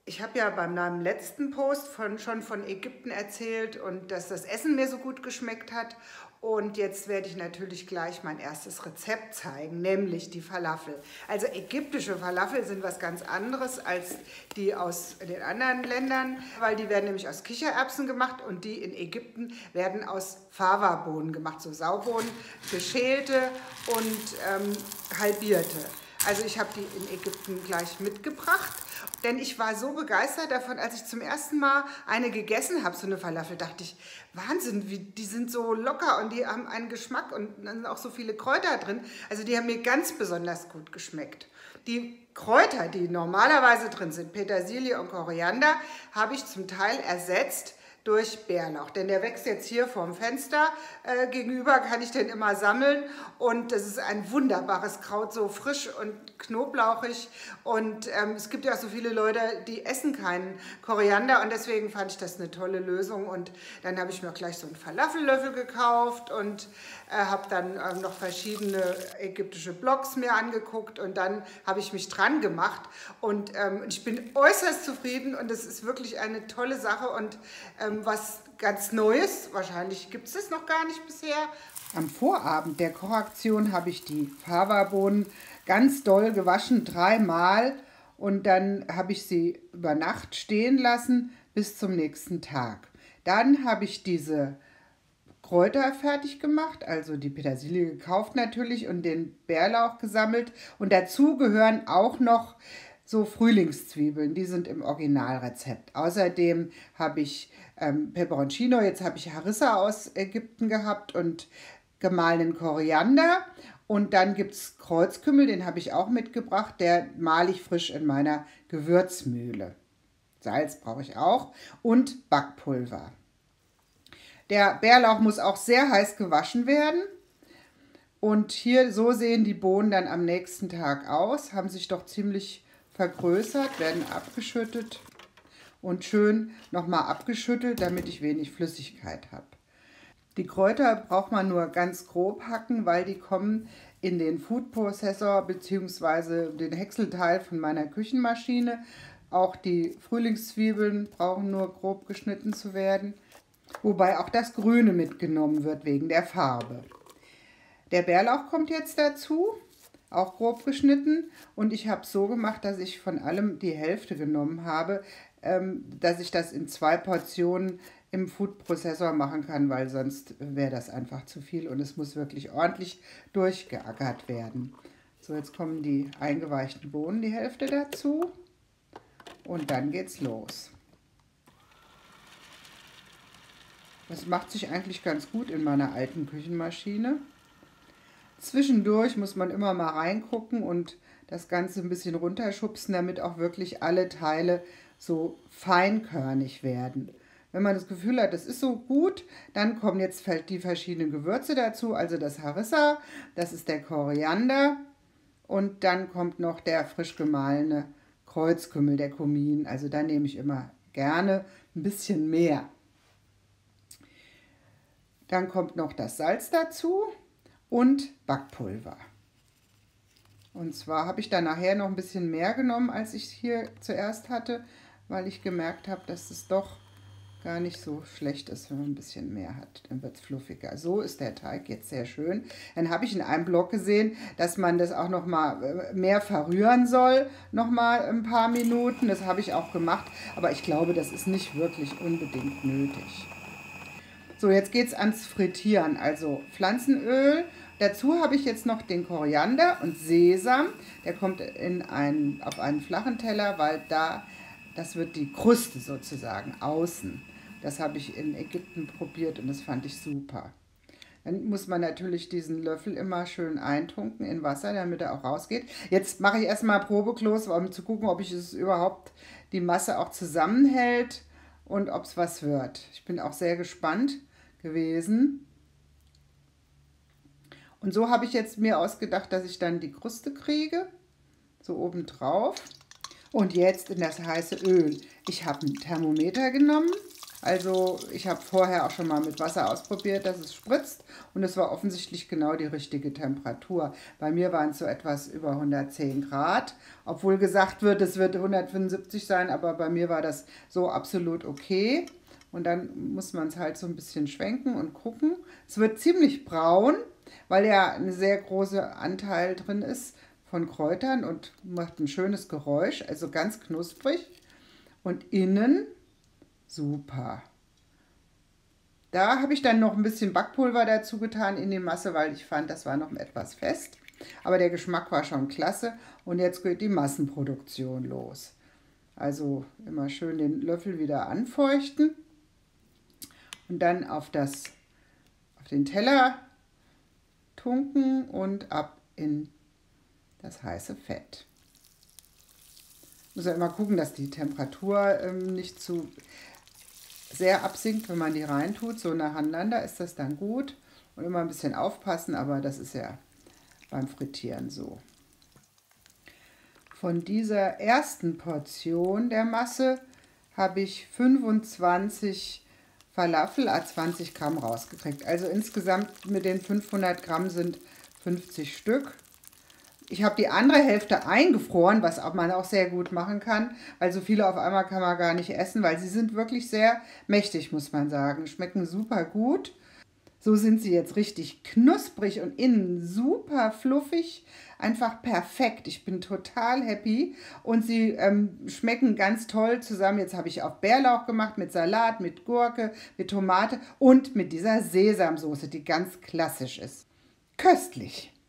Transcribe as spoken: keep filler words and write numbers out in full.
Ich habe ja beim meinem letzten Post von, schon von Ägypten erzählt und dass das Essen mir so gut geschmeckt hat. Und jetzt werde ich natürlich gleich mein erstes Rezept zeigen, nämlich die Falafel. Also ägyptische Falafel sind was ganz anderes als die aus den anderen Ländern, weil die werden nämlich aus Kichererbsen gemacht und die in Ägypten werden aus Fava-Bohnen gemacht, so Saubohnen, geschälte und ähm, halbierte. Also ich habe die in Ägypten gleich mitgebracht, denn ich war so begeistert davon, als ich zum ersten Mal eine gegessen habe, so eine Falafel, dachte ich, Wahnsinn, wie, die sind so locker und die haben einen Geschmack und dann sind auch so viele Kräuter drin. Also die haben mir ganz besonders gut geschmeckt. Die Kräuter, die normalerweise drin sind, Petersilie und Koriander, habe ich zum Teil ersetzt durch Bärlauch, denn der wächst jetzt hier vorm Fenster äh, gegenüber, kann ich den immer sammeln und das ist ein wunderbares Kraut, so frisch und knoblauchig und ähm, es gibt ja auch so viele Leute, die essen keinen Koriander und deswegen fand ich das eine tolle Lösung und dann habe ich mir gleich so einen Falafellöffel gekauft und äh, habe dann äh, noch verschiedene ägyptische Blogs mir angeguckt und dann habe ich mich dran gemacht und ähm, ich bin äußerst zufrieden und es ist wirklich eine tolle Sache und ähm, was ganz Neues, wahrscheinlich gibt es das noch gar nicht bisher. Am Vorabend der Kochaktion habe ich die Fava-Bohnen ganz doll gewaschen, dreimal und dann habe ich sie über Nacht stehen lassen bis zum nächsten Tag. Dann habe ich diese Kräuter fertig gemacht, also die Petersilie gekauft natürlich und den Bärlauch gesammelt und dazu gehören auch noch so Frühlingszwiebeln, die sind im Originalrezept. Außerdem habe ich ähm, Peperoncino, jetzt habe ich Harissa aus Ägypten gehabt und gemahlenen Koriander. Und dann gibt es Kreuzkümmel, den habe ich auch mitgebracht, der male ich frisch in meiner Gewürzmühle. Salz brauche ich auch und Backpulver. Der Bärlauch muss auch sehr heiß gewaschen werden. Und hier, so sehen die Bohnen dann am nächsten Tag aus, haben sich doch ziemlich vergrößert, werden abgeschüttet und schön nochmal abgeschüttelt, damit ich wenig Flüssigkeit habe. Die Kräuter braucht man nur ganz grob hacken, weil die kommen in den Food Processor bzw. den Häckselteil von meiner Küchenmaschine. Auch die Frühlingszwiebeln brauchen nur grob geschnitten zu werden, wobei auch das Grüne mitgenommen wird wegen der Farbe. Der Bärlauch kommt jetzt dazu, auch grob geschnitten und ich habe es so gemacht, dass ich von allem die Hälfte genommen habe, ähm, dass ich das in zwei Portionen im Food Processor machen kann, weil sonst wäre das einfach zu viel und es muss wirklich ordentlich durchgeackert werden. So, jetzt kommen die eingeweichten Bohnen, die Hälfte dazu und dann geht's los. Das macht sich eigentlich ganz gut in meiner alten Küchenmaschine. Zwischendurch muss man immer mal reingucken und das Ganze ein bisschen runterschubsen, damit auch wirklich alle Teile so feinkörnig werden. Wenn man das Gefühl hat, das ist so gut, dann kommen jetzt die verschiedenen Gewürze dazu, also das Harissa, das ist der Koriander und dann kommt noch der frisch gemahlene Kreuzkümmel, der Kumin. Also da nehme ich immer gerne ein bisschen mehr. Dann kommt noch das Salz dazu und Backpulver. Und zwar habe ich dann nachher noch ein bisschen mehr genommen, als ich hier zuerst hatte, weil ich gemerkt habe, dass es doch gar nicht so schlecht ist, wenn man ein bisschen mehr hat. Dann wird es fluffiger. So ist der Teig jetzt sehr schön. Dann habe ich in einem Blog gesehen, dass man das auch noch mal mehr verrühren soll, noch mal ein paar Minuten. Das habe ich auch gemacht, aber ich glaube, das ist nicht wirklich unbedingt nötig. So, jetzt geht es ans Frittieren, also Pflanzenöl. Dazu habe ich jetzt noch den Koriander und Sesam. Der kommt in einen, auf einen flachen Teller, weil da, das wird die Kruste sozusagen, außen. Das habe ich in Ägypten probiert und das fand ich super. Dann muss man natürlich diesen Löffel immer schön eintunken in Wasser, damit er auch rausgeht. Jetzt mache ich erstmal Probeklos, um zu gucken, ob ich es überhaupt die Masse auch zusammenhält und ob es was wird. Ich bin auch sehr gespannt gewesen. Und so habe ich jetzt mir ausgedacht, dass ich dann die Kruste kriege, so oben drauf. Und jetzt in das heiße Öl. Ich habe ein Thermometer genommen Also ich habe vorher auch schon mal mit Wasser ausprobiert, dass es spritzt und es war offensichtlich genau die richtige Temperatur. Bei mir waren es so etwas über hundertzehn Grad, obwohl gesagt wird, es wird hundertfünfundsiebzig sein, aber bei mir war das so absolut okay. Und dann muss man es halt so ein bisschen schwenken und gucken. Es wird ziemlich braun, weil ja ein sehr großer Anteil drin ist von Kräutern und macht ein schönes Geräusch, also ganz knusprig. Und innen super. Da habe ich dann noch ein bisschen Backpulver dazu getan in die Masse, weil ich fand, das war noch etwas fest. Aber der Geschmack war schon klasse und jetzt geht die Massenproduktion los. Also immer schön den Löffel wieder anfeuchten und dann auf, das, auf den Teller tunken und ab in das heiße Fett. Muss ja immer gucken, dass die Temperatur ähm, nicht zu sehr absinkt, wenn man die reintut. So nacheinander ist das dann gut. Und immer ein bisschen aufpassen, aber das ist ja beim Frittieren so. Von dieser ersten Portion der Masse habe ich fünfundzwanzig Falafel à zwanzig Gramm rausgekriegt. Also insgesamt mit den fünfhundert Gramm sind fünfzig Stück. Ich habe die andere Hälfte eingefroren, was man auch sehr gut machen kann, weil so viele auf einmal kann man gar nicht essen, weil sie sind wirklich sehr mächtig, muss man sagen. Schmecken super gut. So sind sie jetzt richtig knusprig und innen super fluffig. Einfach perfekt. Ich bin total happy und sie ähm, schmecken ganz toll zusammen. Jetzt habe ich auch Bärlauch gemacht mit Salat, mit Gurke, mit Tomate und mit dieser Sesamsoße, die ganz klassisch ist. Köstlich!